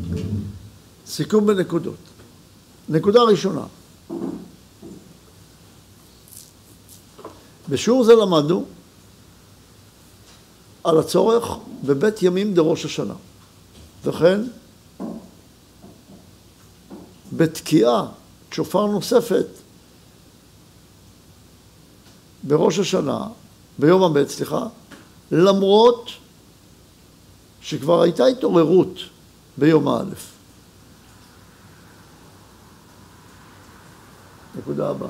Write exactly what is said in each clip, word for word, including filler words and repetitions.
סיכום בנקודות. נקודה ראשונה. בשיעור זה למדנו על הצורך בבית ימים דראש השנה. וכן, בתקיעה שופר נוספת בראש השנה, ביום הבית, סליחה, למרות שכבר הייתה התעוררות ביום א'. נקודה הבאה.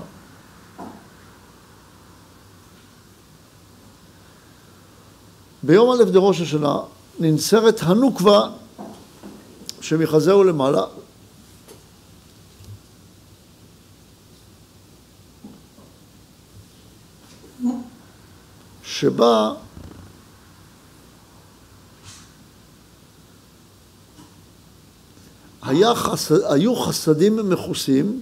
ביום א' דראש השנה ננסרת הנוקבה שמחזהו למעלה, שבה היה חסד, היו חסדים מכוסים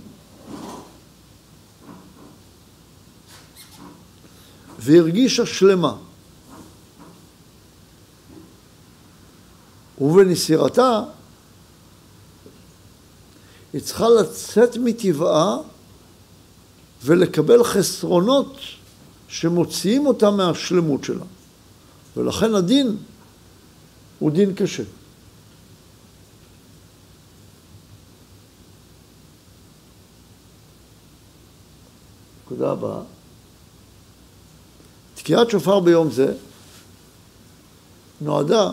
והרגישה שלמה, ובנסירתה היא צריכה לצאת מטבעה ולקבל חסרונות שמוציאים אותה מהשלמות שלה, ולכן הדין הוא דין קשה. נקודה הבאה. תקיעת שופר ביום זה נועדה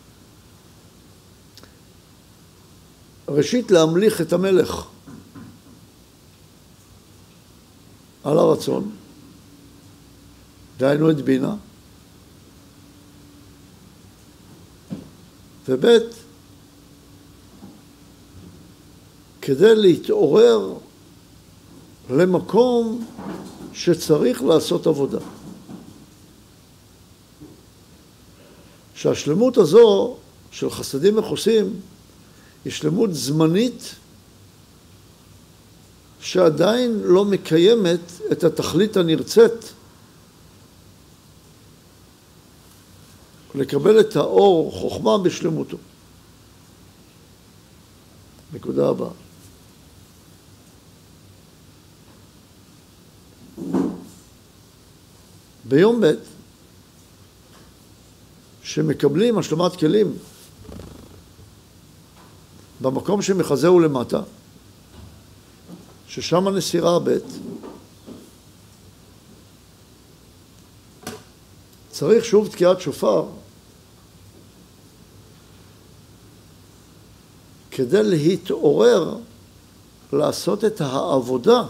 ראשית להמליך את המלך על הרצון, דהיינו את בינה, ובית כדי להתעורר למקום שצריך לעשות עבודה. שהשלמות הזו של חסדים מכוסים היא שלמות זמנית שעדיין לא מקיימת את התכלית הנרצית לקבל את האור חוכמה בשלמותו. נקודה הבאה. ביום ב' שמקבלים השלמת כלים במקום שמחזהו למטה, ששם הנסירה הבית, צריך שוב תקיעת שופר כדי להתעורר לעשות את העבודה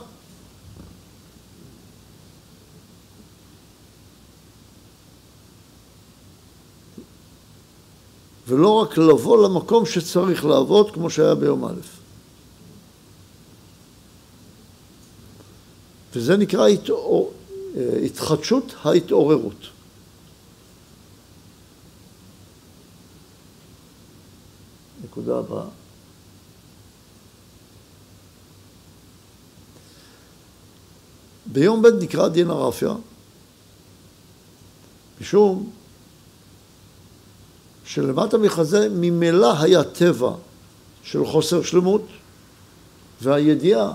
ולא רק לבוא למקום שצריך לעבוד כמו שהיה ביום א'. וזה נקרא התעור... התחדשות ההתעוררות. נקודה הבאה. ביום ב' נקרא דין הרפיה, משום שלמטה מחזה ממילא היה טבע של חוסר שלמות והידיעה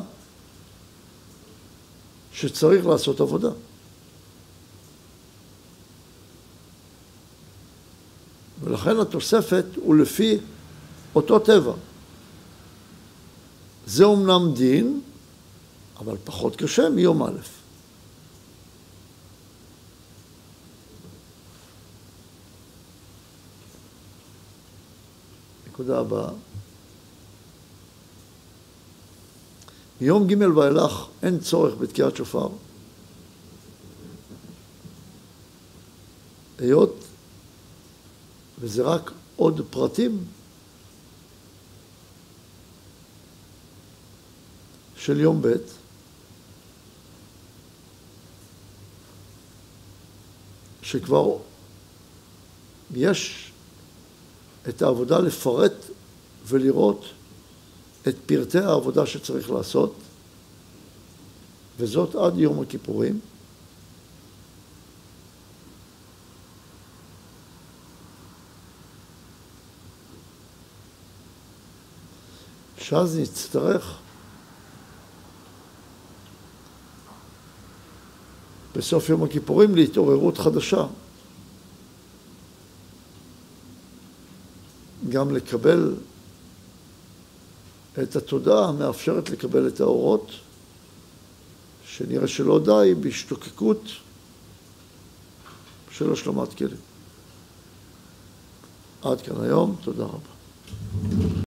שצריך לעשות עבודה. ולכן התוספת הוא לפי אותו טבע. זה אומנם דין, אבל פחות קשה מיום א'. נקודה הבאה. מיום ג' ואילך אין צורך בתקיעת שופר. היות וזה רק עוד פרטים של יום ב' שכבר יש את העבודה לפרט ולראות את פרטי העבודה שצריך לעשות, וזאת עד יום הכיפורים. שאז נצטרך בסוף יום הכיפורים להתעוררות חדשה. גם לקבל את התודעה המאפשרת לקבל את האורות, שנראה שלא די בהשתוקקות של השלמת כלים. עד כאן היום, תודה רבה.